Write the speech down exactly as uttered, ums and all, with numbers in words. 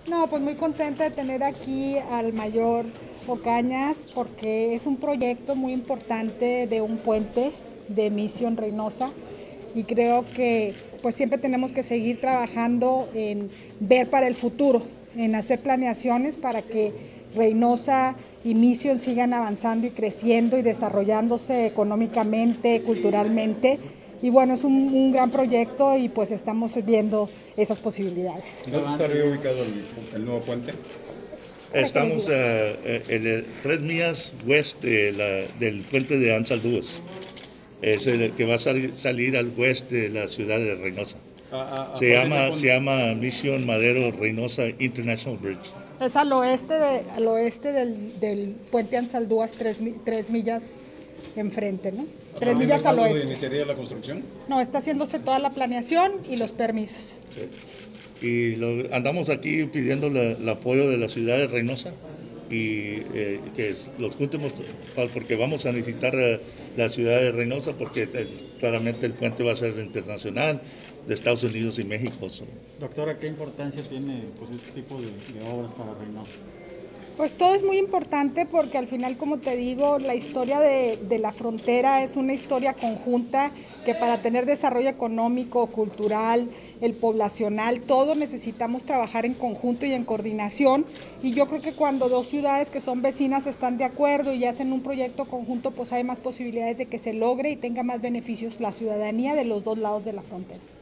No, pues muy contenta de tener aquí al mayor Ocañas porque es un proyecto muy importante de un puente de Misión Reynosa y creo que pues siempre tenemos que seguir trabajando en ver para el futuro, en hacer planeaciones para que Reynosa y Mission sigan avanzando y creciendo y desarrollándose económicamente, culturalmente. Y bueno, es un, un gran proyecto y pues estamos viendo esas posibilidades. ¿Dónde estaría ubicado el, el nuevo puente? Estamos uh, en el, tres millas oeste de la, del puente de Ansaldúas. Es el que va a salir, salir al oeste de la ciudad de Reynosa. A, a, se, llama, se llama Mission Madero Reynosa International Bridge. Es al oeste, de, al oeste del, del puente Ansaldúas, tres, tres millas enfrente, ¿no? Tres millas al oeste. ¿Iniciaría la construcción? No, está haciéndose toda la planeación y los permisos. Sí. Y lo, andamos aquí pidiendo la, el apoyo de la ciudad de Reynosa y eh, que los juntemos porque vamos a necesitar eh, la ciudad de Reynosa porque eh, claramente el puente va a ser internacional de Estados Unidos y México. So. Doctora, ¿qué importancia tiene pues, este tipo de, de obras para Reynosa? Pues todo es muy importante porque al final, como te digo, la historia de, de la frontera es una historia conjunta que para tener desarrollo económico, cultural, el poblacional, todo necesitamos trabajar en conjunto y en coordinación. Y yo creo que cuando dos ciudades que son vecinas están de acuerdo y hacen un proyecto conjunto, pues hay más posibilidades de que se logre y tenga más beneficios la ciudadanía de los dos lados de la frontera.